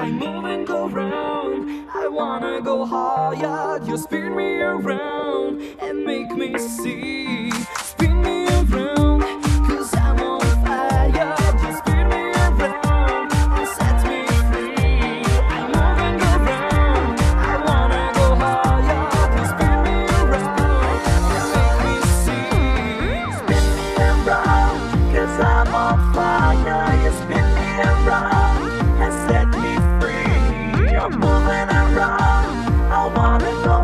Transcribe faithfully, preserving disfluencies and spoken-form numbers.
I'm moving around. I wanna go higher. You spin me around and make me see. Spin me around, cause I'm on fire. You spin me around and set me free. I'm moving around. I wanna go higher. You spin me around and make me see. Spin me around, cause I'm on fire. You spin me around and set me free. I'm moving around. I wanna go